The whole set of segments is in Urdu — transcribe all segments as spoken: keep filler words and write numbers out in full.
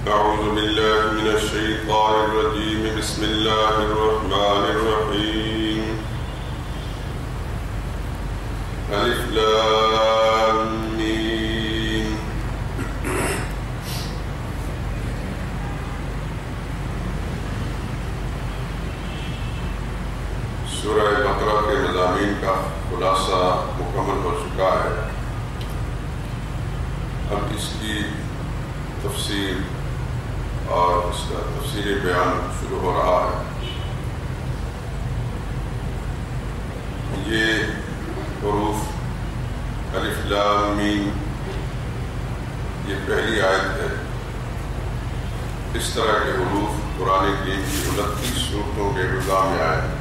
أعوذ بالله من الشيطان الرجيم بسم الله الرحمن الرحيم ألف لام ميم سورہ بقرہ کے مضامین کا خلاصہ مکمل ہو چکا ہے. اب اس کی تفسیر اور اس کا تفصیلی بیان شروع ہو رہا ہے. یہ حروف الف لام میم یہ پہلی آیت ہے. اس طرح کے حروف قرآن کریم کی انتیس سورتوں کے ابتدا میں آئے ہیں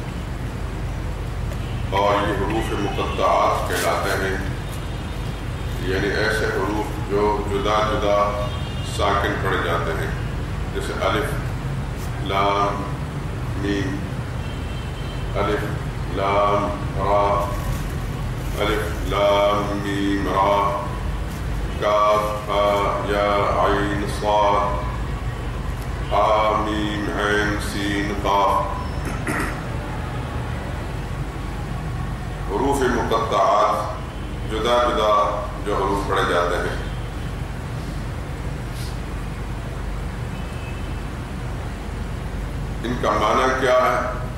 اور یہ حروف مقطعات کہلاتے ہیں، یعنی ایسے حروف جو جدا جدا ساکن پڑے جاتے ہیں، جیسے الف لام میم، الف لام را، الف لام میم را، کاف ہا یا عین صاد، ہا میم عین سین قاف. حروف مقطعات جدا جدا جو حروف پڑھے جاتے ہیں. ان کا معنی کیا ہے؟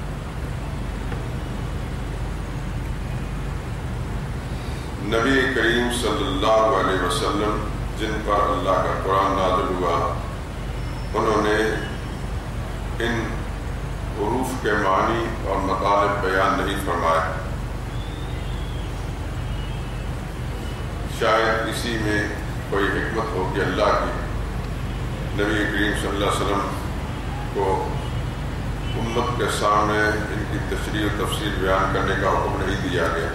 نبی کریم صلی اللہ علیہ وسلم جن پر اللہ کا قرآن نازل ہوا، انہوں نے ان حروف کے معنی اور مطالب بیان نہیں فرمائے. شاید اسی میں کوئی حکمت ہو کہ اللہ کی نبی کریم صلی اللہ علیہ وسلم کو امت کے سامنے ان کی تشریح و تفصیل بیان کرنے کا حکم نہیں دیا گیا.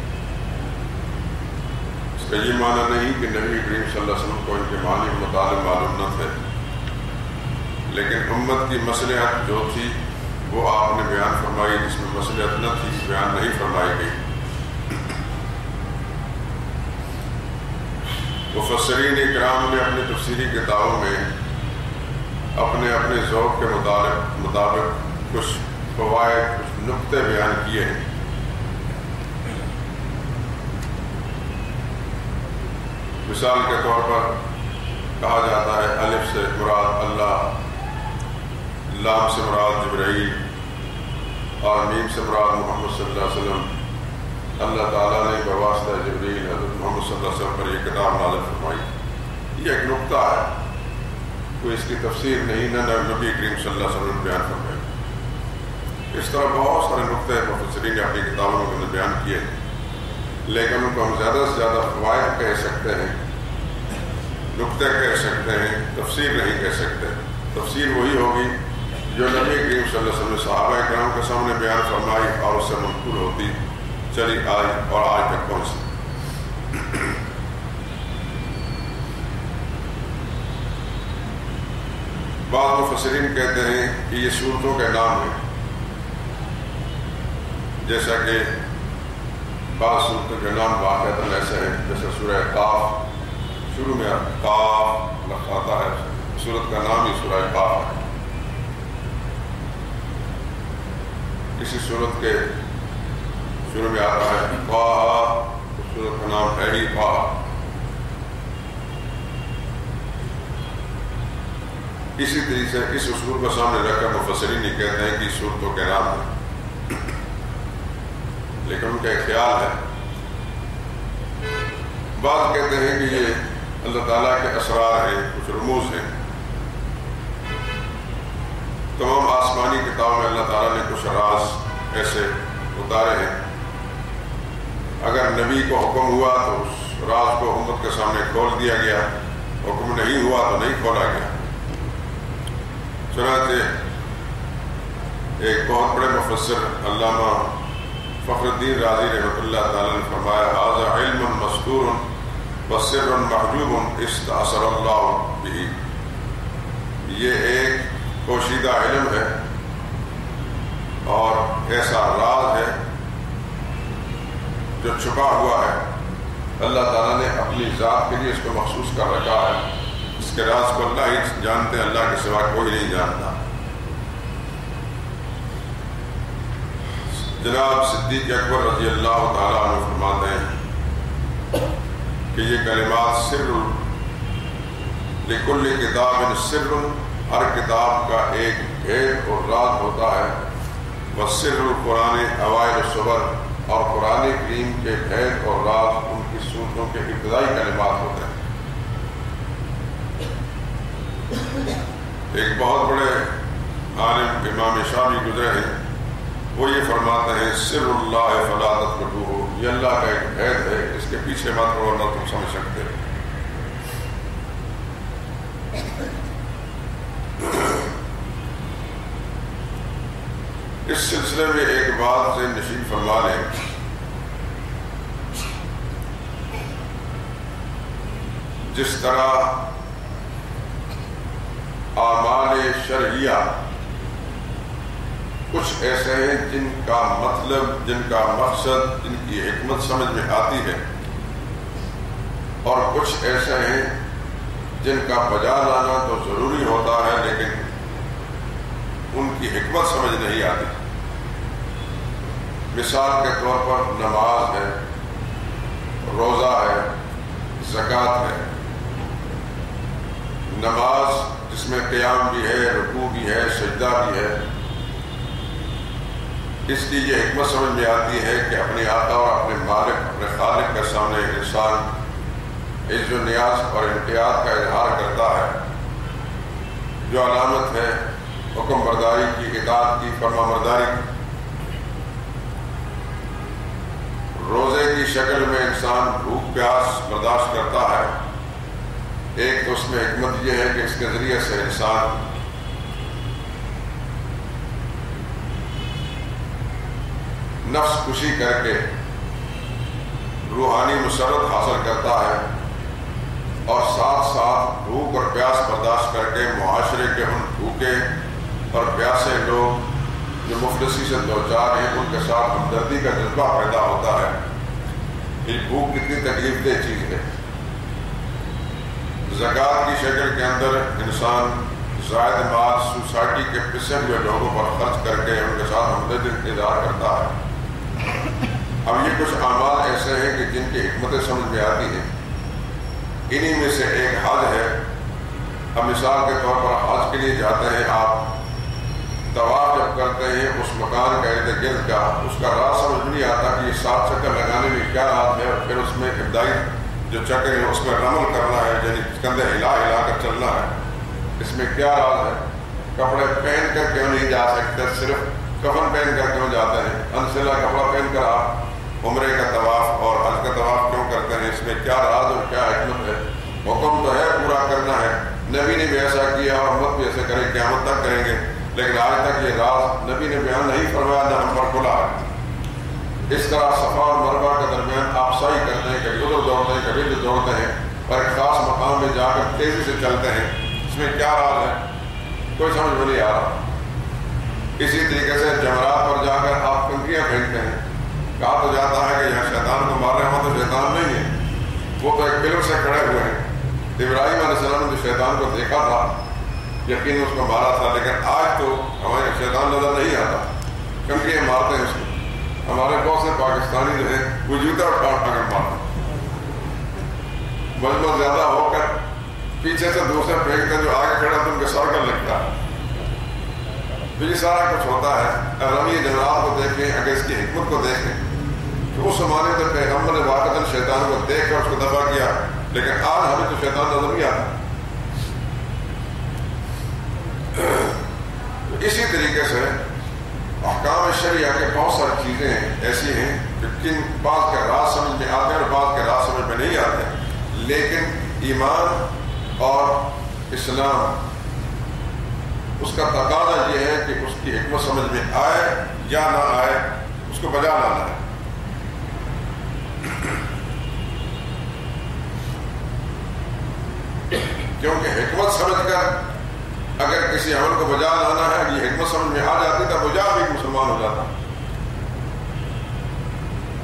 اس کا یہ معنی نہیں کہ نبی کریم صلی اللہ علیہ وسلم کو ان کے معنی مطالب معلوم نہ تھے، لیکن امت کی مصلحت جو تھی وہ آپ نے بیان فرمائی، جس میں مصلحت نہ تھی بیان نہیں فرمائی گئی. مفسرین کرام نے اپنی تفسیری کتابوں میں اپنے اپنے ذوق کے مطابق مطابق کچھ فوائد، کچھ نقطے بیان کیے ہیں. مثال کے طور پر کہا جاتا ہے الف سے مراد اللہ، لام سے مراد جبرائیل اور میم سے مراد محمد صلی اللہ علیہ وسلم. اللہ تعالیٰ نے بواسطہ جبریل حضرت محمد صلی اللہ علیہ وسلم پر یہ کتاب نازل فرمائی. یہ ایک نقطہ ہے، کوئی اس کی تفسیر نہیں، نہ نبی کریم صلی اللہ علیہ وسلم بیان فرمائی. اس طرح بہت سارے نقطے مفسرین نے اپنی کتابوں میں بیان کیے، لیکن ان کو ہم زیادہ سے زیادہ فوائد کہہ سکتے ہیں، نقطے کہہ سکتے ہیں، تفسیر نہیں کہہ سکتے. تفسیر وہی ہوگی جو نبی کریم صلی اللہ علیہ وسلم نے صحابہ کرام کے سامنے بیان فرمائی اور اس سے منقول ہوتی چلی آج اور آج تک پہنچی. بعض مفسرین کہتے ہیں کہ یہ صورتوں کے نام ہیں، جیسا کہ بعض صورتوں کے نام واقعتاً ایسے ہیں، جیسے سورہ قاف، شروع میں قاف لفظ آتا ہے، سورت کا نام ہی سورہ قاف ہے. اسی سورت کے شروع میں آتا ہے طٰہٰ، سورت کا نام ہے ہی طٰہٰ. اسی طریقے سے اس اصول کو سامنے رکھ کر مفسرین یہ کہتے ہیں کہ صورتوں کے نام ہیں، لیکن ان کا ایک خیال ہے. بعض کہتے ہیں کہ یہ اللہ تعالیٰ کے اسرار ہیں، کچھ رموز ہیں. تمام آسمانی کتابوں میں اللہ تعالیٰ نے کچھ راز ایسے اتارے ہیں، اگر نبی کو حکم ہوا تو اس راز کو امت کے سامنے کھول دیا گیا، حکم نہیں ہوا تو نہیں کھولا گیا. چنانچہ ایک بہت بڑے مفسر علامہ فخر الدین رازی رحمۃ اللہ تعالیٰ نے فرمایا ھذا علم مستور وسر محجوب استأثر اللہ بہ. یہ ایک پوشیدہ علم ہے اور ایسا راز ہے جو چھپا ہوا ہے، اللہ تعالیٰ نے اپنی ذات کے لیے اس کو مخصوص کر رکھا ہے. اس کے راز کو اللہ ہی جانتے ہیں، اللہ کے سوا کوئی نہیں جانتا۔ جناب صدیق اکبر رضی اللہ تعالیٰ عنہ فرماتے ہیں کہ یہ کلمات سر لکل کتاب سر، ہر کتاب کا ایک بھید اور راز ہوتا ہے، وسر القرآن اوائل الصور، اور قرآن کریم کے بھید اور راز ان کی صورتوں کے ابتدائی کلمات ہوتے ہیں۔ ایک بہت بڑے عالم امام شامی گزرے ہیں، وہ یہ فرماتے ہیں سر اللہ فلا تطلبوہ، یہ اللہ کا ایک بھید ہے، اس کے پیچھے مت رہو نہ تم سمجھ سکتے۔ اس سلسلے میں ایک بات سے نشین فرما لیں، جس طرح اعمال شرعیہ کچھ ایسے ہیں جن کا مطلب، جن کا مقصد، جن کی حکمت سمجھ میں آتی ہے، اور کچھ ایسے ہیں جن کا بجا لانا تو ضروری ہوتا ہے لیکن ان کی حکمت سمجھ نہیں آتی۔ مثال کے طور پر نماز ہے، روزہ ہے، زکوٰۃ ہے۔ نماز جس میں قیام بھی ہے، رکوع بھی ہے، سجدہ بھی ہے، اس کی یہ حکمت سمجھ میں آتی ہے کہ اپنے آقا اور اپنے مالک، اپنے خالق کے سامنے انسان عز و نیاز اور امتیاز کا اظہار کرتا ہے، جو علامت ہے حکم برداری کی، اطاعت کی، فرما برداری کی۔ روزے کی شکل میں انسان بھوک پیاس برداشت کرتا ہے، ایک تو اس میں حکمت یہ ہے کہ اس کے ذریعے سے انسان نفس کشی کر کے روحانی مسرت حاصل کرتا ہے، اور ساتھ ساتھ بھوک اور پیاس برداشت کر کے معاشرے کے ان بھوکے اور پیاسے لوگ جو مفلسی سے دوچار ہیں ان کے ساتھ ہمدردی کا جذبہ پیدا ہوتا ہے۔ یہ بھوک کتنی تکلیف دہ چیز ہے۔ زکوٰۃ کی شکل کے اندر انسان زائد مال سوسائٹی کے پسے ہوئے لوگوں پر خرچ کر کے ان کے ساتھ ہمدردی کا اظہار کرتا ہے۔ اب یہ کچھ اعمال ایسے ہیں کہ جن کی حکمتیں سمجھ میں آتی ہیں، انہی میں سے ایک حج ہے۔ اب مثال کے طور پر حج کے لیے جاتے ہیں آپ، طواف جب کرتے ہیں اس مکان کا ارد گرد کا، اس کا راز سمجھ نہیں آتا کہ یہ سات چکر لگانے میں کیا راز ہے، اور پھر اس میں ابتدائی جو چکر ہے اس میں رمل کرنا ہے، یعنی کندھے ہلا ہلا کر چلنا ہے، اس میں کیا راز ہے۔ کپڑے پہن کر کیوں نہیں جا سکتے، صرف کفن پہن کر کیوں جاتے ہیں؟ انسلا کپڑا پہن کر آپ عمرے کا طواف اور حج کا طواف کیوں کرتے ہیں؟ اس میں کیا راز اور کیا حکمت ہے؟ حکم تو ہے پورا کرنا ہے، نبی نے بھی ایسا کیا اور امت بھی ایسے کرے، قیامت تک کریں گے، لیکن آج تک یہ راز نبی نے بیان نہیں فرمایا، نہ ہم پر کھلا ہے۔ اس طرح صفا اور مروہ کے درمیان آپ سائی کرتے ہیں، کبھی ادھر دوڑتے ہیں، کبھی ادھر دوڑتے ہیں، اور ایک خاص مقام میں جا کر تیزی سے چلتے ہیں، اس میں کیا راز ہے؟ کوئی سمجھ میں نہیں آ رہا۔ اسی طریقے سے جمرات پر جا کر آپ کنکریاں پھینکتے ہیں، کہا تو جاتا ہے کہ یہاں شیطان کو مار رہے ہیں، تو شیطان نہیں ہے، وہ تو ایک پلر سے کھڑے ہوئے ہیں۔ ابراہیم علیہ السلام نے جو شیطان کو دیکھا تھا، یقین اس کو مارا تھا، لیکن آج تو ہمارے شیطان نظر نہیں آتا، کنکریاں مارتے ہیں اس کو۔ ہمارے بہت سے پاکستانی جو ہیں وہ جوتا اٹھا اٹھا کر مارتے ہیں، مجمع زیادہ ہو کر پیچھے سے دوسرے پھینکتے ہیں، جو آگے کھڑا تو ان کے سر کر لگتا ہے۔ تو یہ سارا کچھ ہوتا ہے۔ اگر ہم یہ جمرات کو دیکھیں، اگر اس کی حکمت کو دیکھیں، تو اس زمانے میں پیغمبر نے واقعتاً شیطان کو دیکھ کر اس کو دفع کیا، لیکن آج ہمیں تو شیطان نظر نہیں آتا۔ اسی طریقے سے احکام شریعہ کے بہت ساری چیزیں ایسی ہیں کہ کن بعض کے راز سمجھ میں آتے ہیں اور بعض کے راز سمجھ میں نہیں آتے، لیکن ایمان اور اسلام اس کا تقاضا یہ ہے کہ اس کی حکمت سمجھ میں آئے یا نہ آئے، اس کو بجا لانا ہے۔ کیونکہ حکمت سمجھ کر اگر کسی عمل کو بجا لانا ہے، یہ حکمت سمجھ میں آ جاتی تو بجا بھی مسلمان ہو جاتا،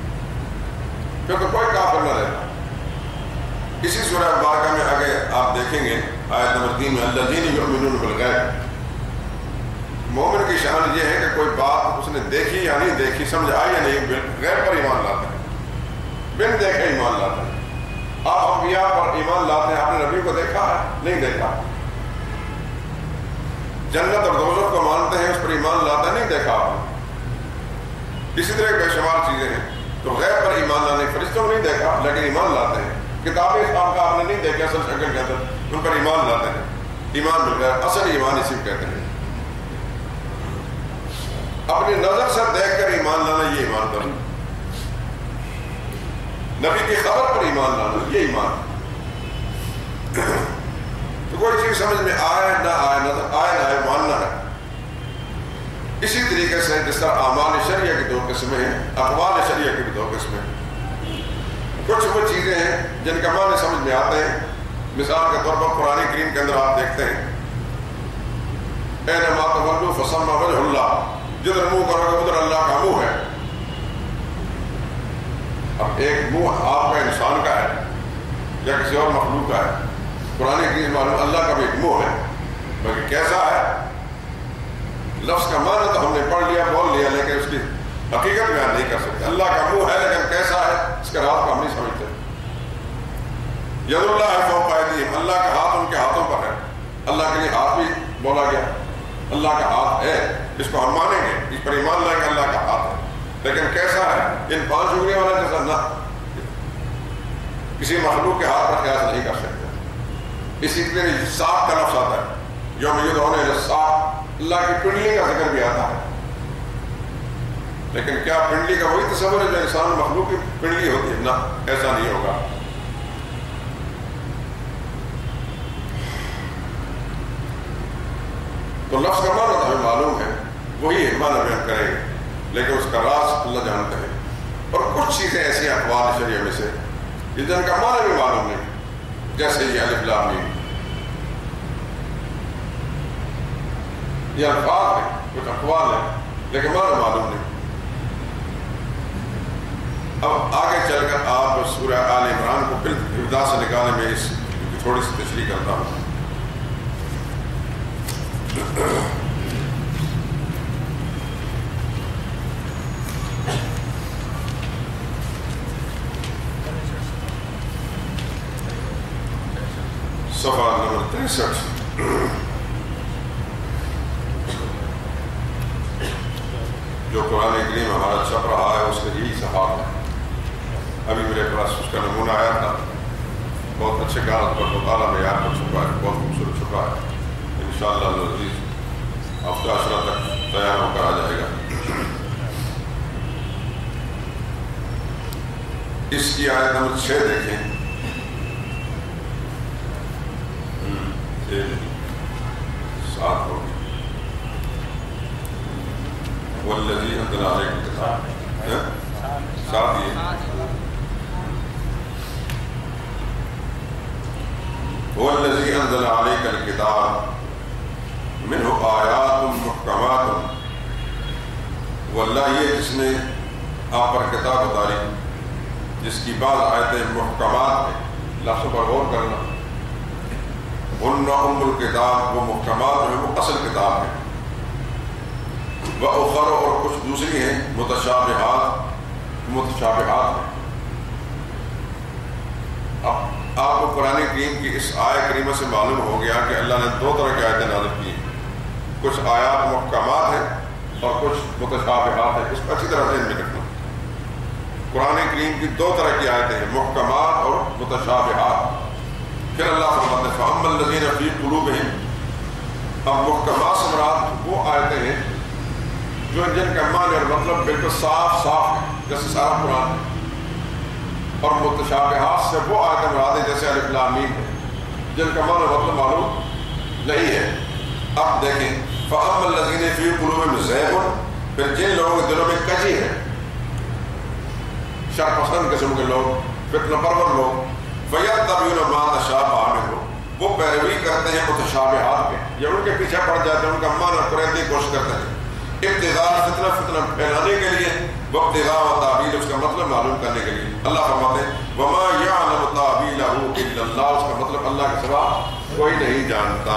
پھر تو کوئی کافر نہ رہتا۔ اسی سورہ بارکہ میں اگر آپ دیکھیں دیکھیں گے آیت نمبر تین میں الذین یؤمنون بالغیب. مومن کی شان یہ ہے کہ کوئی بات اس نے دیکھی یا نہیں دیکھی، سمجھ آئی یا نہیں، غیب پر ایمان لاتے ہیں، بن دیکھے ایمان لاتے ہیں. آپ انبیاء پر ایمان لاتے ہیں، آپ نے نبی کو دیکھا ہے نہیں دیکھا، جنت اور دوزخ کو مانتے ہیں، اس پر ایمان لاتے ہیں نہیں دیکھا آپ نے. اسی طرح بے شمار چیزیں ہیں. تو غیب پر ایمان لانے، فرشتوں کو نہیں دیکھا لیکن ایمان لاتے ہیں. کتابیں آپ کا آپ نے نہیں دیکھا اصل شکل کے اندر، ان پر ایمان لاتے ہیں. ایمان مل گیا، اصل ایمان اسی کو کہتے ہیں. اپنی نظر سے دیکھ کر ایمان لانا یہ ایمان کرنا. نبی کی خبر پر ایمان لانا یہ ایمان. تو کوئی چیز سمجھ میں آئے نہ آئے، نظر آئے نہ آئے، ماننا ہے. اسی طریقے سے جس طرح اعمال شرعیہ کی دو قسمیں ہیں، اقوال شرعیہ کی بھی دو قسمیں ہیں. کچھ وہ چیزیں ہیں جن کا معنی سمجھ میں آتے ہیں. مثال کے طور پر قرآن کریم کے اندر آپ دیکھتے ہیں اینما تولوا فثم وجہ اللہ، جدھر منہ کرو گے ادھر اللہ کا منہ ہے. اب ایک منہ آپ کا انسان کا ہے یا کسی اور مخلوق کا ہے. قرآن کریم معلوم اللہ کا بھی ایک منہ ہے، بلکہ کیسا ہے؟ لفظ کا معنی تو ہم نے پڑھ لیا، بول لیا، لیکن اس کی حقیقت بیان نہیں کر سکتے. اللہ کا منہ ہے لیکن کیسا ہے اس کا راز کو ہم نہیں سمجھتے. ید اللہ فوق ایدیہم، اللہ کا ہاتھ ان کے ہاتھوں پر ہے. اللہ کے لیے ہاتھ بھی بولا گیا، اللہ کا ہاتھ ہے، اس کو ہم مانیں گے، اس پر ایمان لائیں گے اللہ کا ہاتھ ہے. لیکن کیسا ہے؟ ان پانچ انگلیوں والا جیسا نہ، کسی مخلوق کے ہاتھ پر قیاس نہیں کر سکتے. اسی طرح ساق کا لفظ آتا ہے، یوم یدعون الی الساق، اللہ کی پنڈلی کا ذکر بھی آتا ہے. لیکن کیا پنڈلی کا وہی تصور ہے جو انسان مخلوق کی پنڈلی ہوتی ہے؟ نہ، ایسا نہیں ہوگا. تو لفظ کا معنی تو ہمیں معلوم ہے، وہی معنی بیان کریں گے، لیکن اس کا راز اللہ جانتے ہیں. اور کچھ چیزیں ایسی اقوال شریعہ میں سے جن کا معنی بھی معلوم نہیں، جیسے یہ الف لام میم، یہ الفاظ ہیں، کچھ اقوال ہیں لیکن معنی معلوم نہیں. اب آگے چل کر آپ سورہ آل عمران کو پھر ابتدا سے نکالنے میں اس کی تھوڑی سی تشریح کرتا ہوں. صفحہ نمبر تریسٹھ. جو قرآن کریم ہمارا چھپ رہا ہے اس کا یہی صفحہ ہے. ابھی میرے پاس اس کا نمونہ آیا تھا، بہت اچھے کاغذ پر مطالعہ معیار پر چھپا ہے، بہت خوبصورت چھپا ہے. انشاءاللہ العزیز ہفتہ عشرہ تک تیار ہو کر آ جائے گا. اس کی آیت نمبر چھ دیکھیں. ساتھ ہوگی والذی انزل علیک الکتاب، ساتھ یہ والذی انزل علیک الکتاب منہ آیات محکمات، واللہ یہ جس نے آپ پر کتاب اتاری جس کی بعض آیتیں محکمات ہیں. لفظ پر غور کرنا. ان ام الکتاب، وہ محکمات ہیں، وہ اصل کتاب ہے. وَأُخَرُ، اور کچھ دوسری ہیں متشابہات، متشابہات ہیں. اب آپ کو قرآن کریم کی اس آیت کریمہ سے معلوم ہو گیا کہ اللہ نے دو طرح کی آیتیں نازل کی ہیں. کچھ آیات محکمات ہیں اور کچھ متشابہات ہیں. اس کو اچھی طرح ذہن میں رکھنا. قرآن کریم کی دو طرح کی آیتیں ہیں، محکمات اور متشابہات. پھر اللہ فرماتے ہیں فَأَمَّا الَّذِينَ فِي قُلُوبِهِمْ، اب محکمات سے مراد وہ آیتیں ہیں جو جن کا معنی اور مطلب بالکل صاف صاف ہے جیسے سارا قرآن ہے. اور متشابہات سے وہ آیتیں مراد ہیں جیسے الف لام میم ہے، جن کا معنی اور مطلب معلوم نہیں ہے. اب دیکھیں فَأَمَّا الَّذِينَ فِي قُلُوبِهِمْ زَيْغٌ، پھر جن لوگوں کے دلوں میں کجی ہے، شر پسند قسم کے لوگ، فتنہ پرور لوگ، فَيَتَّبِعُونَ مَا تَشَابَهَ مِنْهُ، وہ پیروی کرتے ہیں متشابہات کے، یا ان کے پیچھے پڑ جاتے ہیں، ان کا معنی قریدنے کی کوشش کرتے ہیں ابتغاء فتنہ، فتنہ پھیلانے کے لیے، وابتغاء و تعبیر، اس کا مطلب معلوم کرنے کے لیے. اللہ فرماتے ہیں وَمَا يَعْلَمُ تَعْبِيلَهُ إِلَّا اللَّهُ، اس کا مطلب اللہ کے سوا کوئی نہیں جانتا.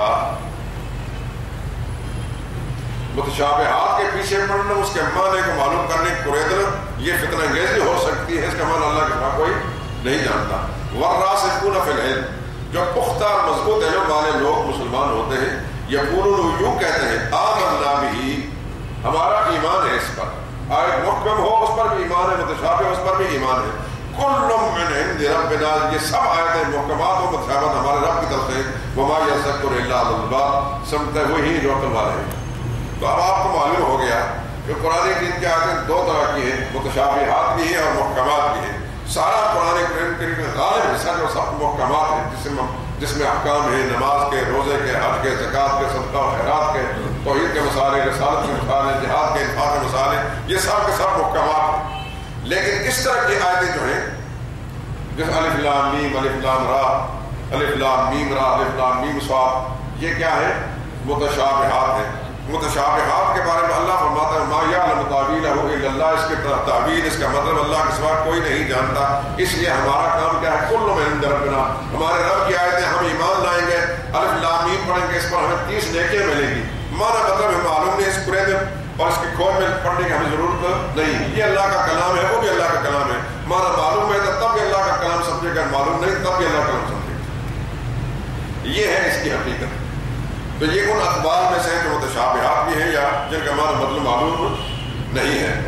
متشابہات کے پیچھے پڑنا، اس کے معنی کو معلوم کرنے کوریدنا، یہ فتنہ انگیزی ہو سکتی ہے. اس کا معنی اللہ کے سوا کوئی نہیں جانتا. والراسخون فی العلم، جو پختہ اور مضبوط علم والے لوگ مسلمان ہوتے ہیں، یقولون یوں کہتے ہیں آمنا بہ، ہمارا ایمان ہے اس پر. آیت محکم ہو اس پر بھی ایمان ہے، متشابہ اس پر بھی ایمان ہے. کل من عند ربنا، یہ سب آیتیں محکمات و متشابہات ہمارے رب کی طرف سے. وما یذکر الا اولو الالباب، سمجھتے وہی جو عقل والے ہیں. تو اب آپ کو معلوم ہو گیا کہ قرآن کریم کی آیتیں دو طرح کی ہیں، متشابہات بھی ہیں اور محکمات بھی ہیں. سارا قرآن کریم کا غالب حصہ جو سب محکمات ہیں، جس میں جس میں احکام ہیں، نماز کے، روزے کے، حج کے، زکوٰۃ کے، صدقہ و خیرات کے، توحید کے مسائل، رسالت کے مسائل، جہاد کے، انفاق کے مسائل، یہ سب کے سب محکمات ہیں. لیکن اس طرح کی آیتیں جو ہیں، جیسے الف لام میم، الف لام را، الف لام میم را، الف لام میم صاد، یہ کیا ہے؟ متشابہات ہیں. متشابہات کے بارے میں اللہ فرماتا ہے ما یعلم تاویلہ الا اللہ، اس کے تعبیر، اس کا مطلب اللہ کے سوا کوئی نہیں جانتا. اس لیے ہمارا کام کیا ہے؟ کل من عند ربنا، ہمارے رب کی آیتیں ہم ایمان لائیں گے، الف لام میم پڑھیں گے، اس پر ہمیں تیس نیکیاں ملیں گی. ہمارا مطلب ہمیں معلوم نہیں، اس قرآن اور اس کے کھول میں پڑھنے کی ہمیں ضرورت نہیں. یہ اللہ کا کلام ہے، وہ بھی اللہ کا کلام ہے. ہمارا معلوم ہے تب بھی اللہ کا کلام سمجھے گا، معلوم نہیں تب بھی اللہ کا کلام سمجھے گا. یہ ہے اس کی حقیقت. تو یہ ان اخبار میں سے جو متشابہات بھی ہیں یا جن کا ہمارا مطلب معلوم نہیں ہے.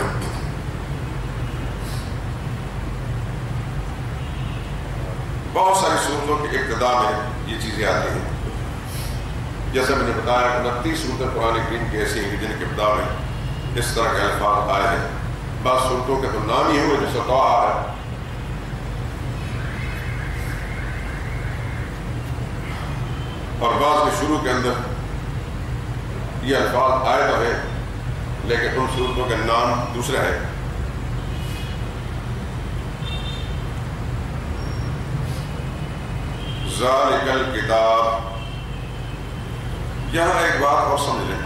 بہت ساری صورتوں کی ابتدا میں یہ چیزیں آتی ہیں. جیسے میں نے بتایا انتیس صورتیں قرآن کریم کی ایسی ہیں جن کی ابتدا میں اس طرح کے الفاظ آئے ہیں. بعض صورتوں کے تو نام ہی ہوئے جیسے طٰہٰ ہے، اور بعض کے شروع کے اندر یہ الفاظ آئے تو ہے لیکن ان صورتوں کے نام دوسرے ہیں. ذالک الکتاب، یہاں ایک بات اور سمجھ لیں.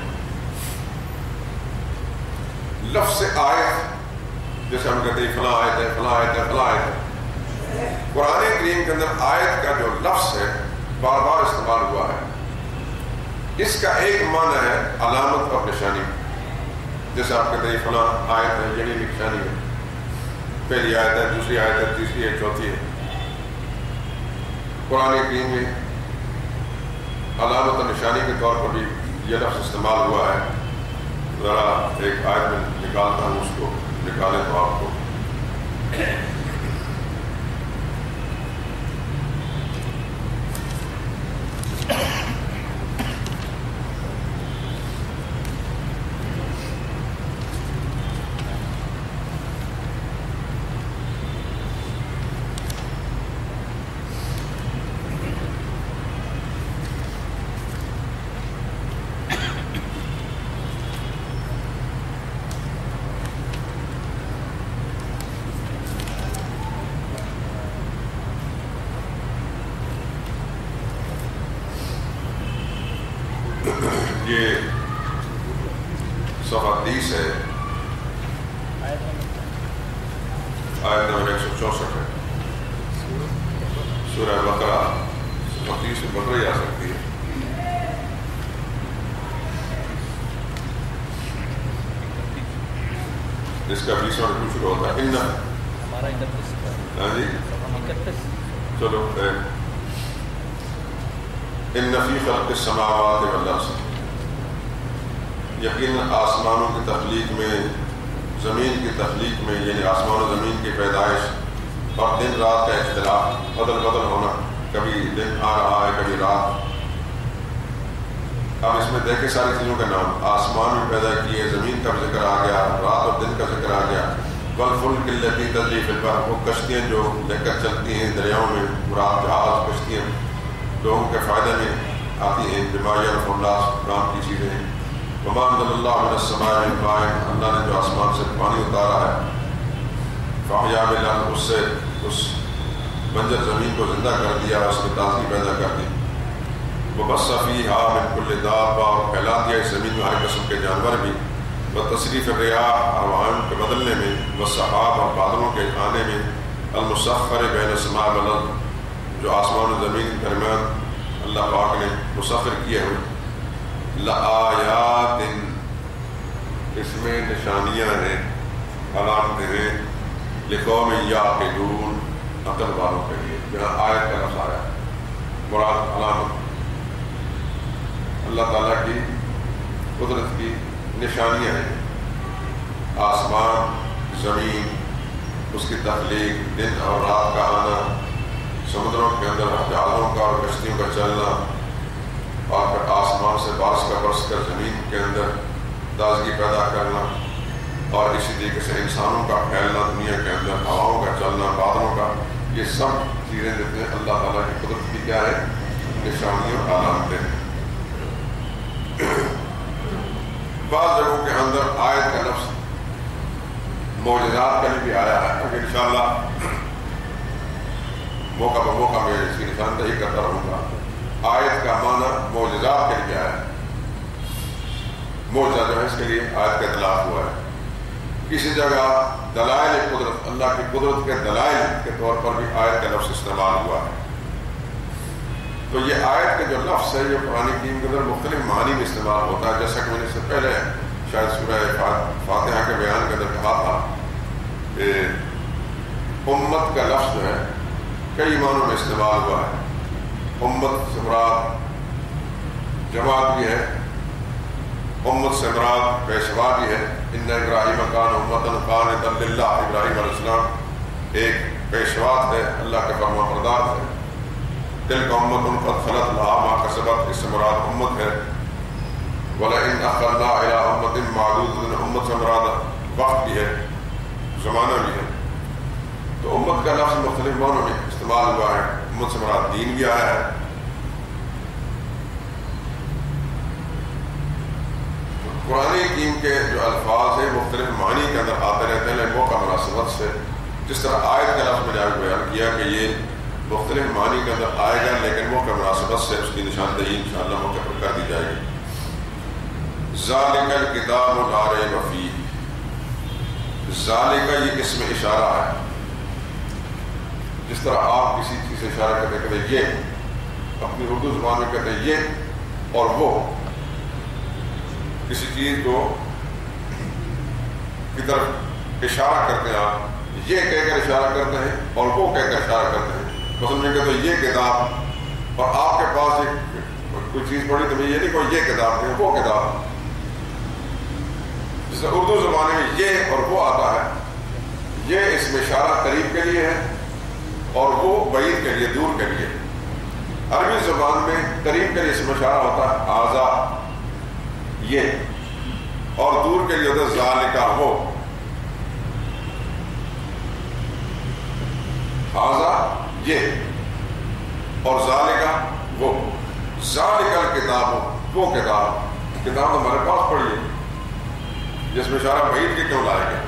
لفظ آیت، جیسے ہم کہتے ہیں فلاں آیت ہے، فلاں آیت ہے، فلاں آیت ہے، قرآن کریم کے اندر آیت کا جو لفظ ہے بار بار استعمال ہوا ہے. اس کا ایک معنی ہے علامت اور نشانی. جیسے آپ کہتے ہیں فلاں آیت ہے، یہ نشانی ہے، پہلی آیت ہے، دوسری آیت ہے، تیسری ہے، چوتھی ہے. قرآن کریم میں علامت اور نشانی کے طور پر بھی یہ لفظ استعمال ہوا ہے. ذرا ایک آیت میں نکالتا ہوں، اس کو نکالیں تو آپ کو یہ صفحہ تیس ہے، آیت نمبر ایک سو چونسٹھ ہے، سورہ بقرہ. صفحہ تیس میں بقرہ ہی آ سکتی ہے. اس کا بیسواں رکوع شروع ہوتا ہے. ان ہاں جی چلو ان فی خلق السماوات والارض، یقیناً آسمانوں کی تخلیق میں، زمین کی تخلیق میں، یعنی آسمان و زمین کی پیدائش اور دن رات کا اختلاف، بدل بدل ہونا، کبھی دن آ رہا ہے کبھی رات. اب اس میں دیکھیں ساری چیزوں کا نام، آسمان بھی پیدا کیے، زمین کا ذکر آ گیا، رات اور دن کا ذکر آ گیا. والفلک التی تجری فی البحر، وہ کشتیاں جو لے کر چلتی ہیں دریاؤں میں، مراد جہاز کشتیاں لوگوں کے فائدے میں آتی ہیں. بما یرفع اللہ، کام کی چیزیں ہیں. وما انزل اللہ من السماء من ماء، اللہ نے جو آسمان سے پانی اتارا ہے. فاحیا بالارض، اس سے اس بنجر زمین کو زندہ کر دیا، اس میں تازگی پیدا کر دی. وبث فیہا من کل دابہ، اور پھیلا دیا اس زمین میں ہر قسم کے جانور بھی. وتصریف الریاح، ہواؤں کے بدلنے میں. والسحاب، اور بادلوں کے آنے میں. المسخر بین السماء والارض، جو آسمان و زمین کے درمیان اللہ پاک نے مسخر کیے ہوئے، لآیات، اس میں نشانیاں ہیں، علامتیں ہیں، لقوم یعقلون، عقل والوں کے لیے۔ جہاں آیت کا لفظ آیا مراد علامت، اللہ تعالیٰ کی قدرت کی نشانیاں ہیں، آسمان، زمین، اس کی تخلیق، دن اور رات کا آنا، سمندروں کے اندر جہازوں کا اور کشتیوں کا چلنا، اور پھر آسمان سے بارش کا برس کر زمین کے اندر تازگی پیدا کرنا، اور اسی طریقے سے انسانوں کا پھیلنا دنیا کے اندر، ہواؤں کا چلنا، بادلوں کا، یہ سب چیزیں دیتے ہیں اللہ تعالیٰ کی قدرت کی کیا ہے، نشانی اور علامتیں ہیں۔ بعض جگہوں کے اندر آیت کا لفظ معجزات کا بھی آیا ہے، کیونکہ انشاءاللہ موقع بموقع میں اس کی نشاندہی کرتا رہوں گا۔ آیت کا معنی معجزات کے لیے آیا ہے، معجزہ جو ہے اس کے لیے آیت کا اطلاق ہوا ہے۔ کسی جگہ دلائل قدرت، اللہ کی قدرت کے دلائل کے طور پر بھی آیت کا لفظ استعمال ہوا ہے۔ تو یہ آیت کا جو لفظ ہے یہ قرآن کریم کے اندر مختلف معنی میں استعمال ہوتا ہے، جیسا کہ میں نے اس سے پہلے شاید سورہ فاتحہ کے بیان کے اندر کہا تھا کہ امت کا لفظ جو ہے کئی معنوں میں استعمال ہوا ہے۔ امت سے مراد جماعت بھی ہے، امت سے مراد پیشوا بھی ہے۔ ان ابراہیم کان امۃ قانتا للہ، ابراہیم علیہ السلام ایک پیشوا ہے، اللہ کا فرما بردار ہے۔ تلک امۃ قد خلت لہا ما کسبت، اس سے مراد امت ہے۔ وَلَئِنْ أَخَّرْنَا إِلَىٰ أُمَّةٍ مَّعْدُودَةٍ، امت سے مراد وقت بھی ہے، زمانہ بھی ہے۔ تو امت کا لفظ مختلف معنوں میں استعمال ہوا ہے، امت سے مراد دین بھی آیا ہے۔ قرآن حکیم کے جو الفاظ ہیں مختلف معنی کے اندر آتے رہتے ہیں، لیکن موقع مناسبت سے جس طرح آیت کا لفظ میں نے آج بیان کیا کہ یہ مختلف معنی کے اندر آئے گا، لیکن موقع مناسبت سے اس کی نشاندہی انشاءاللہ موقع پر کر دی جائے گی۔ ذالک الکتاب لا ریب فیہ، ذالک یہ اسم اشارہ ہے۔ جس طرح آپ کسی چیز سے اشارہ کرتے کہتے ہیں یہ، اپنی اردو زبان میں کہتے ہیں یہ اور وہ، کسی چیز کو کی طرف اشارہ کرتے ہیں، آپ یہ کہہ کر اشارہ کرتے ہیں اور وہ کہہ کر اشارہ کرتے ہیں۔ مثلا میں کہتا ہوں یہ کتاب، اور آپ کے پاس ایک کوئی چیز پڑھی تو میں یہ نہیں کہوں یہ کتاب ہے، وہ کتاب۔ جس سے اردو زبان میں یہ اور وہ آتا ہے، یہ اس میں اشارہ قریب کے لیے ہے اور وہ بعید کے لیے، دور کے لیے۔ عربی زبان میں قریب کے لیے اس میں اشارہ ہوتا ہے آزا، یہ، اور دور کے لیے ہوتا ہے ذالکہ، وہ۔ آزا یہ اور ذالکہ وہ، ذالکہ الکتاب، وہ کتاب۔ کتاب ہمارے پاس پڑھی ہے، جس میں اشارہ بعید کے کیوں لائے گئے؟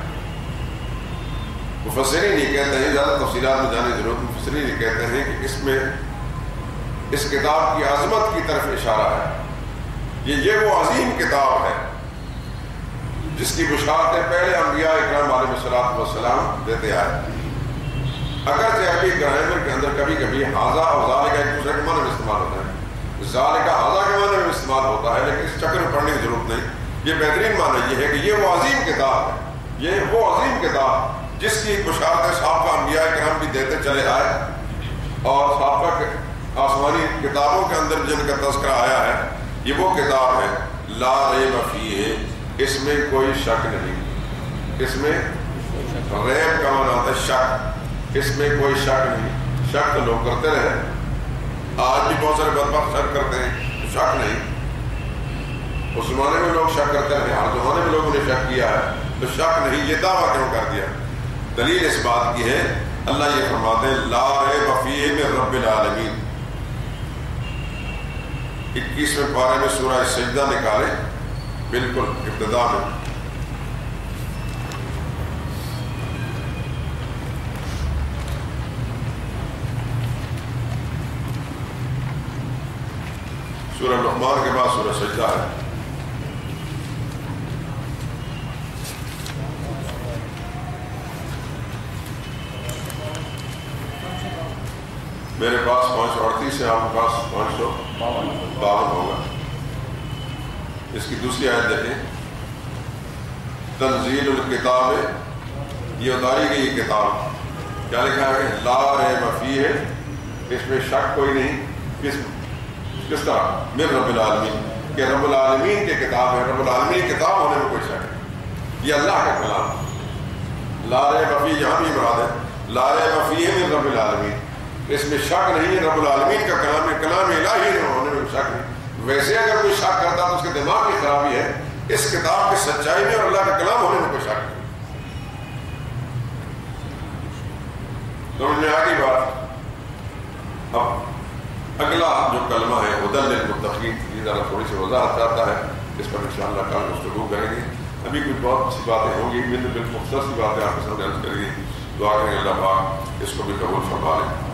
مفسرین نہیں کہتے ہیں، زیادہ تفصیلات میں جانے کی ضرورت، مفسرین نہیں کہتے ہیں کہ اس میں اس کتاب کی عظمت کی طرف اشارہ ہے۔ یہ یہ وہ عظیم کتاب ہے جس کی بشارتیں پہلے انبیاء اکرام علیہ الصلوۃ والسلام دیتے آئے۔ اگرچہ عربی گرامر کے اندر کبھی کبھی حاضہ اور ذالکہ ایک دوسرے کے معنی میں استعمال ہوتا ہے، ذالکہ حاضہ کے معنی میں استعمال ہوتا ہے، لیکن اس چکر میں پڑھنے کی ضرورت نہیں۔ یہ بہترین معنی یہ ہے کہ یہ وہ عظیم کتاب ہے، یہ وہ عظیم کتاب جس کی بشارتیں سابقہ انبیاء کرام بھی دیتے چلے آئے، اور سابقہ آسمانی کتابوں کے اندر جن کا تذکرہ آیا ہے، یہ وہ کتاب ہے لا ریب فیہ، اس میں کوئی شک نہیں۔ اس میں ریب کا معنی ہوتا ہے شک، اس میں کوئی شک نہیں۔ شک تو لوگ کرتے رہے، آج بھی بہت سارے بدبخت شک کرتے ہیں، شک نہیں۔ اس زمانے میں لوگ شک کرتے رہے، ہر زمانے میں لوگوں نے شک کیا ہے، تو شک نہیں، یہ دعویٰ کیوں کر دیا؟ دلیل اس بات کی ہے، اللہ یہ فرماتے ہیں لا ریب فیہ من رب العالمین۔ اکیسویں پارے میں سورہ سجدہ نکالے، بالکل ابتدا میں سورہ لقمان کے بعد سورہ سجدہ ہے۔ میرے پاس پانچ سو اڑتیس ہے، آپ کے پاس پانچ سو باون ہوگا. اس کی دوسری آیت دیکھیں، تنزیل الکتاب، یہ اتاری گئی یہ کتاب، کیا لکھا ہے؟ لا ریب فیہ، اس میں شک کوئی نہیں. کس کس طرح؟ من رب العالمین، کہ رب العالمین کی کتاب ہے. رب العالمین کی کتاب ہونے میں کوئی شک نہیں، یہ اللہ کا کلام. لا ریب فیہ یہاں بھی مراد ہے، لا ریب فیہ من رب العالمین، اس میں شک نہیں ہے، رب العالمین کا کلام ہے، کلام الہی ہے، ہونے میں شک نہیں. ویسے اگر کوئی شک کرتا تو اس کے دماغ کی خرابی ہے. اس کتاب کی سچائی میں اور اللہ کا کلام ہونے میں کوئی شک نہیں. سمجھ میں آ گئی بات؟ اب اگلا جو کلمہ ہے ہدی للمتقین، یہ ذرا تھوڑی سی وضاحت چاہتا ہے، اس پر انشاءاللہ کل گفتگو کریں گے. ابھی کچھ بہت سی باتیں ہوں گی، بالکل مختصر سی باتیں آپ کے سامنے عرض کریں گے. دعا کریں اللہ پاک اس کو بھی قبول فرما لیں.